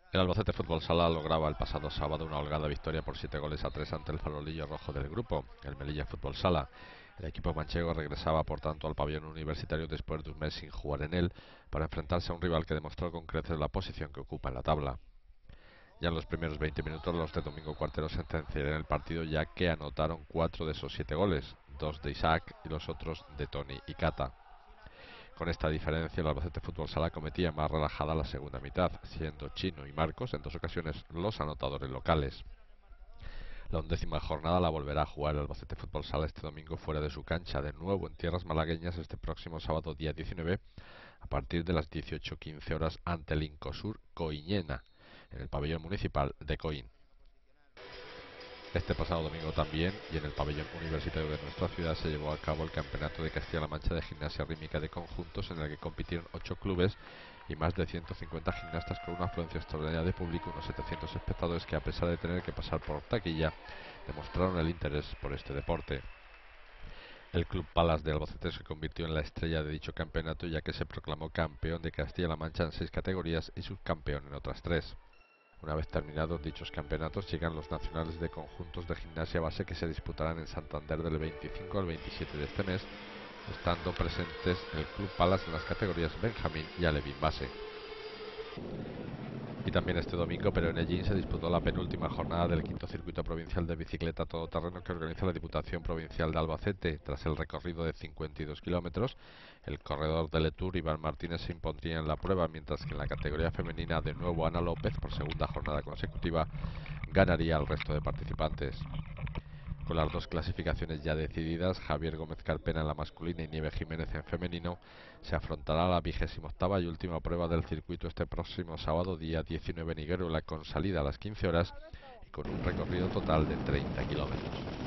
El Albacete Fútbol Sala lograba el pasado sábado una holgada victoria por 7 goles a 3 ante el farolillo rojo del grupo, el Melilla Fútbol Sala. El equipo manchego regresaba por tanto al pabellón universitario después de un mes sin jugar en él para enfrentarse a un rival que demostró con creces la posición que ocupa en la tabla. Ya en los primeros 20 minutos los de Domingo Cuartero sentenciaron el partido, ya que anotaron 4 de esos 7 goles, 2 de Isaac y los otros de Tony y Cata. Con esta diferencia, el Albacete Fútbol Sala cometía más relajada la segunda mitad, siendo Chino y Marcos en dos ocasiones los anotadores locales. La 11ª jornada la volverá a jugar el Albacete Fútbol Sala este domingo fuera de su cancha, de nuevo en tierras malagueñas este próximo sábado día 19 a partir de las 18:15 horas ante el Incosur Coiñena, en el pabellón municipal de Coín. Este pasado domingo también, y en el pabellón universitario de nuestra ciudad, se llevó a cabo el Campeonato de Castilla-La Mancha de Gimnasia Rítmica de Conjuntos, en el que compitieron 8 clubes y más de 150 gimnastas, con una afluencia extraordinaria de público, unos 700 espectadores que, a pesar de tener que pasar por taquilla, demostraron el interés por este deporte. El Club Palas de Albacete se convirtió en la estrella de dicho campeonato, ya que se proclamó campeón de Castilla-La Mancha en 6 categorías y subcampeón en otras 3. Una vez terminados dichos campeonatos, llegan los nacionales de conjuntos de gimnasia base, que se disputarán en Santander del 25 al 27 de este mes, estando presentes el Club Palas en las categorías Benjamín y Alevín base. Y también este domingo, pero en Ellín, se disputó la penúltima jornada del quinto circuito provincial de bicicleta todoterreno que organiza la Diputación Provincial de Albacete. Tras el recorrido de 52 kilómetros, el corredor del Tour Iván Martínez se impondría en la prueba, mientras que en la categoría femenina, de nuevo Ana López, por segunda jornada consecutiva, ganaría al resto de participantes. Con las dos clasificaciones ya decididas, Javier Gómez Carpena en la masculina y Nieve Jiménez en femenino, se afrontará la 28ª y última prueba del circuito este próximo sábado día 19 en Higueruela, con salida a las 15 horas y con un recorrido total de 30 kilómetros.